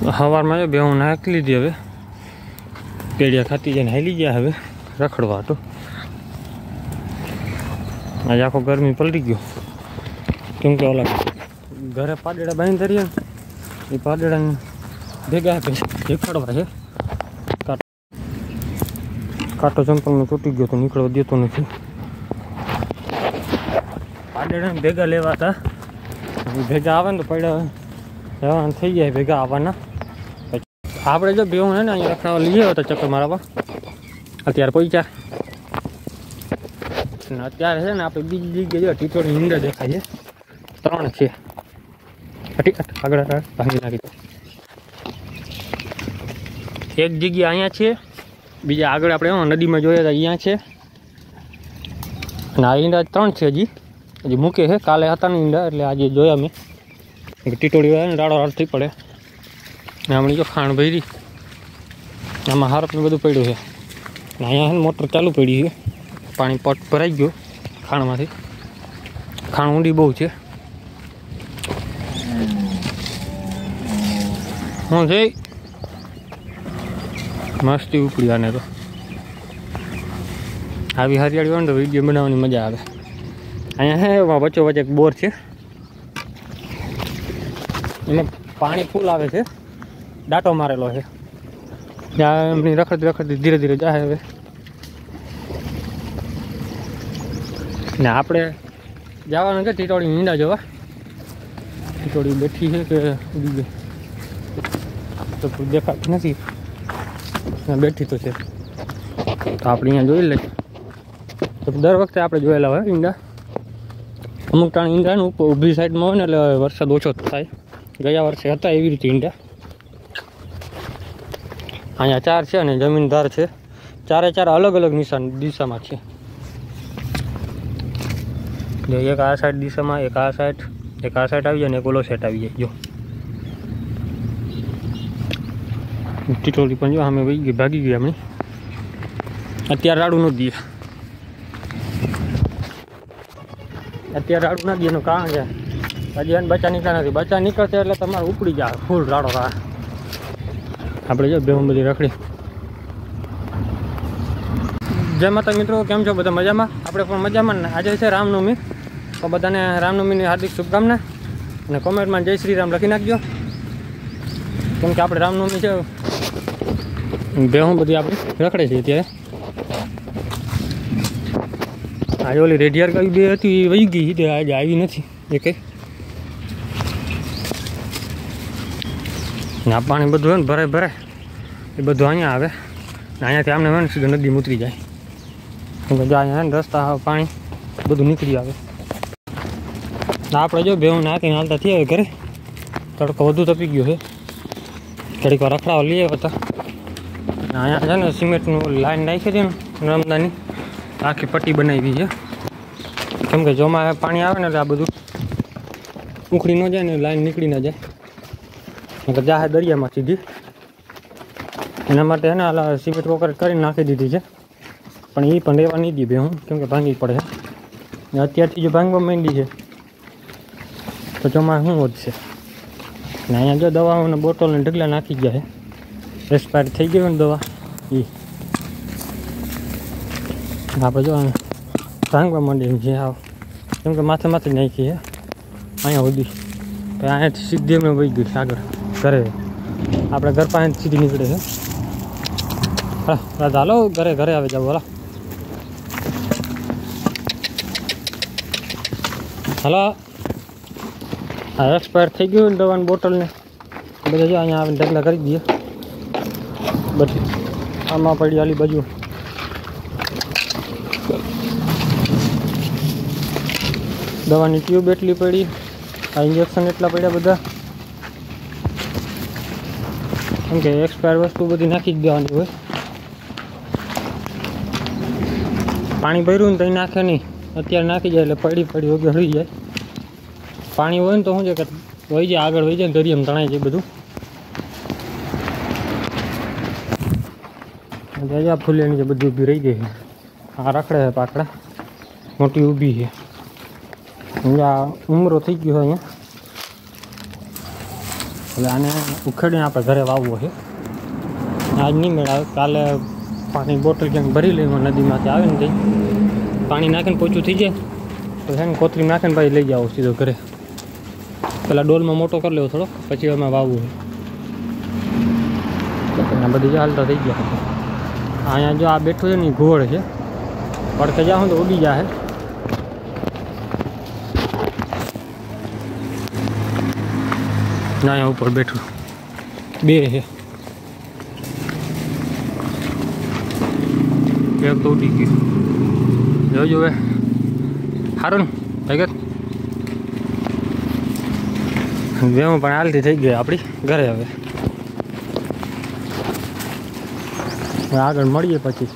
સવારમાં જો બેહું નાખી લીધી, હવે કેડિયા ખાતી જઈને હાલી ગયા હવે રખડવા તો. આજે આખો ગરમી પલટી ગયો, કેમ કે ઓલા ઘરે પાડેડા બાંધી ધરીએ એ પાડેડાને ભેગા દેખાડવા છે. કાંટો ચંપલનો તૂટી ગયો તો નીકળવા દેતો નથી. પાડેડાને ભેગા લેવા હતા, ભેગા આવે ને તો પડ્યા જવાના થઈ જાય ભેગા આવવાના. આપણે જો બેવું છે ને અહીંયા રખડાવા લઈ આવ્યા હતા ચક્કર મારવા, અત્યારે પહોંચ્યા. અને અત્યારે છે ને આપણે બીજી જગ્યાએ જો ટીટોની ઈંડા દેખાય છે, 3 છે. આગળ ભાંગી નાખી દો. એક જગ્યા અહીંયા છે, બીજા આગળ આપણે નદીમાં જોયા હતા અહીંયા છે. અને આ ઈંડા 3 છે, હજી મૂકે છે. કાલે હતા ને ઈંડા, એટલે આજે જોયા મેં. ટીટોળી હોય ને રાડો રાડ થઈ પડે. હમણાં જો ખાણ ભરી, આમાં હારપને બધું પડ્યું છે. અહીંયા છે ને મોટર ચાલુ પડી છે, પાણી પટ ભરાઈ ગયો ખાણમાંથી. ખાણ ઊંડી બહુ છે. હું છે મસ્તી ઉપડી આને તો. આવી હરિયાળી હોય ને તો વિડીયો બનાવવાની મજા આવે. અહીંયા છે વચ્ચો વચ્ચે એક બોર છે, એમાં પાણી ફૂલ આવે છે, દાંટો મારેલો છે. ત્યાં એમની રખડતી રખડતી ધીરે ધીરે જાય હવે. ને આપણે જવાનું છે ટીટોળી ઈંડા જોવા. ટીટોળી બેઠી છે કે ઉડી ગઈ તો દેખાતી નથી, બેઠી તો છે. તો આપણે અહીંયા જોઈ લઈએ. તો દર વખતે આપણે જોયેલા હોય ઈંડા. અમુક ટાણ ઈંડા ને ઉપર ઊભી સાઈડમાં હોય ને એટલે વરસાદ ઓછો થાય. ગયા વર્ષે હતા એવી રીતે ઈંડા. અહીંયા 4 છે અને જમીનદાર છે. 4 અલગ અલગ દિશામાં છે. જો એક આ સાઈડ દિશામાં, એક આ સાઈડ આવી જાય ને એક ઓલો સાઈડ આવી જાય. જો ટીટોળી પણ જો અમે વહી ગઈ, ભાગી ગઈ હમણાં. અત્યારે રાડું ન દઈએ, અત્યારે રાડું ના દઈએ એનું કારણ છે હજી એને બચ્ચા નીકળ્યા નથી. બચ્ચા નીકળશે એટલે તમારે ઉપડી જાય ફૂલ રાડો રાહ. આપણે જો બેહું બધી રખડી. જય માતા મિત્રો, કેમ છો બધા? મજામાં? આપણે પણ મજામાં ને. આજે છે રામનવમી, તો બધાને રામનવમીની હાર્દિક શુભકામના. અને કોમેન્ટમાં જય શ્રી રામ લખી નાખજો, કેમ કે આપણે રામનવમી છે. બેહું બધી આપણે રખડે છે અત્યારે. આજે ઓલી રેડિયાર કઈ બે હતી એ વહી ગઈ, તે આજે આવી નથી એ કંઈ. આ પાણી બધું હોય ને ભરાય એ બધું અહીંયા આવે ને અહીંયાથી આમને હોય ને સીધું નદીમાં ઉતરી જાય. કેમ કે અહીંયા ને રસ્તા પાણી બધું નીકળી આવે. આપણે જો બેહું નાખીને હાલતા થયા હવે ઘરે. તડકો વધુ તપી ગયો છે, ઘડીક વાર રખડાવા લઈ આવ્યા હતા. અહીંયા છે ને સિમેન્ટનું લાઈન નાખી હતી ને નર્મદાની આખી પટ્ટી બનાવી છે. કેમ કે જોમાં પાણી આવે ને એટલે આ બધું ઉખડી ન જાય ને લાઈન નીકળી ન જાય, જાહે દરિયામાં સીધી. એના માટે છે ને આ સિમેન્ટ કોકરેટ કરીને નાખી દીધી છે. પણ એ પણ રહેવા નહીં દે બે હું, કેમ કે ભાંગી પડે છે. અત્યારથી જો ભાંગવા માંડી છે તો ચોમાસ શું વધશે. ને અહીંયા જો દવાઓને બોટલ ને ઢગલા નાખી ગયા છે. એક્સપાયર થઈ ગયો ને દવા એ આપણે જો ભાંગવા માંડી છે આવ, કેમ કે માથે જ નાખી છે અહીંયા સુધી. અહીંયાથી સીધી અમે વહી ગઈ આગળ ઘરે. આપણે ઘર પાસે સીધી નીકળે છે. હા હાલો ઘરે આવે જાવ. હાલો હા એક્સપાયર થઈ ગયું ને દવાની બોટલને બધા જો અહીંયા આવીને ઢગલા કરી દઈએ. બધી આમાં પડી આલી બાજુ દવાની ટ્યુબ એટલી પડી, આ ઇન્જેક્શન એટલા પડ્યા બધા. કેમ કે એક્સપાયર વસ્તુ બધી નાખી જ દેવાની હોય. પાણી ભર્યું ને તો નાખે નહીં, અત્યારે નાખી જાય એટલે પડી વગર રહી જાય. પાણી હોય ને તો શું છે કે વહી જાય, આગળ વહી જાય ને દરિયામાં તણાઈ જાય બધું. અહીંયા ફૂલેની જે બધી ઊભી રહી ગઈ છે. આ રખડે છે પાકડા, મોટી ઊભી છે. અહીંયા ઉમરો થઈ ગયો અહીંયા. હવે આને ઉખેડીને આપણે ઘરે વાવવો છે. આજ નહીં મેળાવે, કાલે પાણી બોટલ ક્યાંક ભરી લઈએ નદીમાંથી આવે ને તે પાણી નાખીને પોચું થઈ જાય તો છે ને કોથળી નાખીને ભાઈ લઈ જાઓ સીધો ઘરે. પહેલાં ડોલમાં મોટો કરી લેવો થોડોક, પછી એમાં વાવવું છે. બધી જ હાલતા થઈ ગયા. અહીંયા જો આ બેઠું છે ને એ ઘોડ છે, પડકે જાઉં તો ઉડી જાય. અહીંયા ઉપર બેઠું બે છે, એક તો ઉડી ગયું. જોજો હવે સારું ને ભગત વેવું પણ હાલતી થઈ ગઈ આપણી ઘરે. હવે આગળ મળીએ પછી.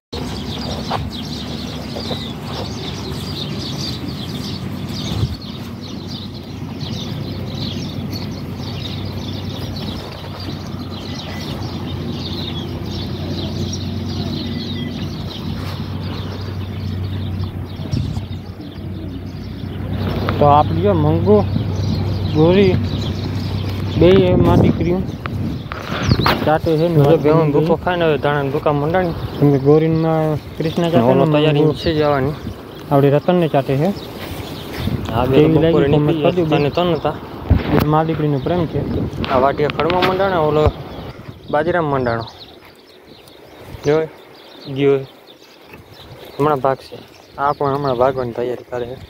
તો આપણે જો મંગુ ગોરી બે એમાં દીકરીઓ ચાટે છે ને ભેવું ભૂકો ખાય ને હવે ધાણા દુકાન મંડાણી. કેમ કે ગોરીમાં કૃષ્ણ ચાટે તૈયારી છે જવાની. આપણી રતનને ચાટે છે. આ બે બપોરે નીકળી તને તન હતા મા દીકરીનો પ્રેમ છે. આ વાટિયા ખડમાં મંડાણો, ઓલો બાજરામાં મંડાણો જો ગયો હમણાં ભાગશે. આ પણ હમણાં ભાગવાની તૈયારી કરે છે.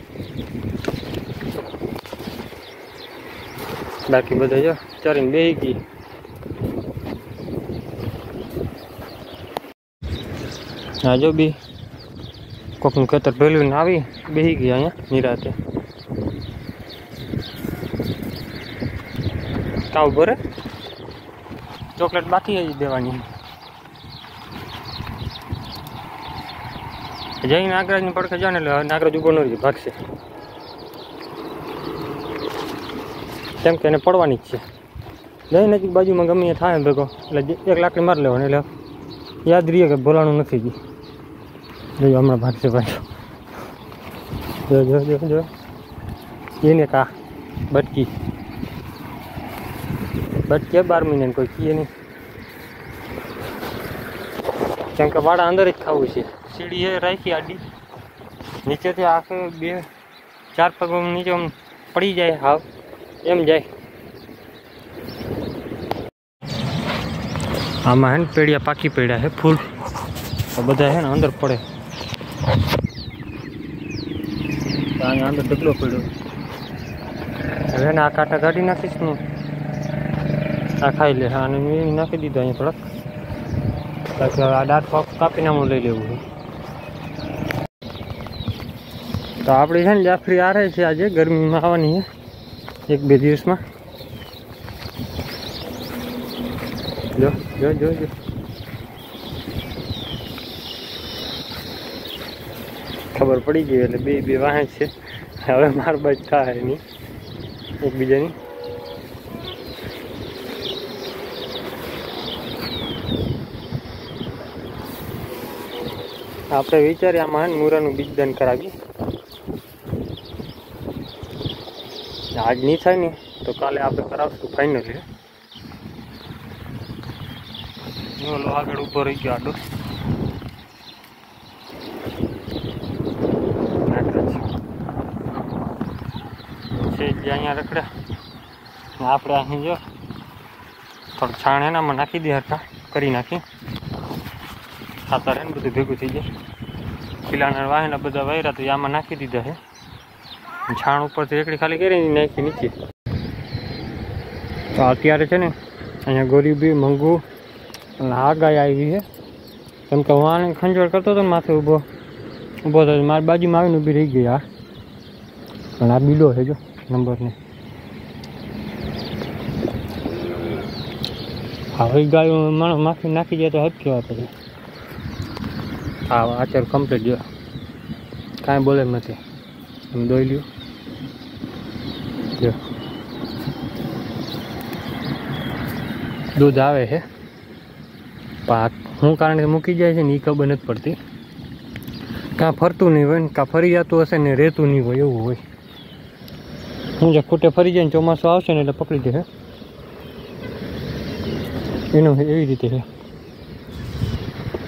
બાકી બધા જો ચરીને બેસી ગઈ. હા જો બી કોકનું ખેતર ભેલવીને આવી બેસી ગઈ અહીંયા નિરાતે. કાવ ભરે ચોકલેટ બાકી જ દેવાની. જઈ નાગરાજની પડખે જાવ ને એટલે નાગરાજ ઉભો ન રહી ભાગશે. કેમ કે એને પડવાની જ છે. જઈ નજીક બાજુમાં ગમે એ થાય ભેગો એટલે એક લાકડી મારી લેવાની એટલે યાદ રહીએ કે બોલાવાનું નથી ગઈ. જો હમણાં ભાગશે ભાઈ. જો જો જો જો એને કા બટકી બટકે 12 મહિને કોઈ કીએ નહીં. કેમ કે વાડા અંદર જ ખાવું છે. સીડી એ રાખી આડી નીચેથી આખે 2-4 પગ નીચે આમ પડી જાય હાવ એમ જાય. આમાં હે ને પેડિયા પાકી પડ્યા છે ફૂલ તો બધા છે ને અંદર પડે. અહીંયા અંદર ઢગલો પડ્યો. હવે ને આ કાંટા કાઢી નાખીશ ને આ ખાઈ લે. અને મેં નાખી દીધો અહીંયા થોડાક. બાકી આ દાંત કાપીને આમ લઈ લેવું છે. તો આપણી છે ને જાફરી આ રહે છે આજે ગરમીમાં આવવાની છે 1-2 દિવસમાં. જો જો જો જો ખબર પડી ગઈ એટલે બે વાહે છે. હવે માર બાજ થાય નહીં એકબીજાની. આપણે વિચારીએ આમાં મૂરાનું બીજદાન કરાવી. આજ નહીં થાય ને તો કાલે આપણે કરાવશું ફાઇનલી. ઓલો આગળ ઊભો રહી ગયો આડો. છે જે અહીંયા રખડ્યા આપણે અહીં જો થોડું છાણ એનામાં નાખી દે હરખા કરી નાખી. ખાતર એને બધું ભેગું થઈ જાય. પીલાના વાહેલા બધા વાયરા તો આમાં નાખી દીધા છે. છાણ ઉપરથી એકડી ખાલી કરી નાખી નીચે. તો અત્યારે છે ને અહીંયા ગોરી બી મંગુ અને આ ગાય આવી છે. કેમ કે હું આને ખંજોળ કરતો હતો ને માથે ઊભો થયો મારી બાજુમાં આવીને ઊભી રહી ગઈ. આ પણ આ બીલો છે જો નંબરને. હવે ગાયો માણસ માખી નાખી જાય તો હદ કહેવાય પછી. હા આચાર કમ્પ્લીટ જો કાંઈ બોલે એમ નથી. એમ દોઈ લ્યો જો દૂધ આવે છે. પણ શું કારણે મૂકી જાય છે ને એ ખબર નથી પડતી. કાં ફરતું નહીં હોય ને કાં ફરી જતું હશે ને રહેતું નહીં હોય એવું હોય. હું જે ખૂટે ફરી જાય ને ચોમાસું આવશે ને એટલે પકડી જશે. એનો એવી રીતે છે.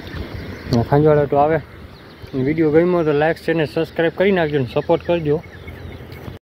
ખાંજવાળા તો આવે. વિડીયો ગમ્યો તો લાઈક શેર ને સબસ્ક્રાઈબ કરી નાખજો ને સપોર્ટ કરજો.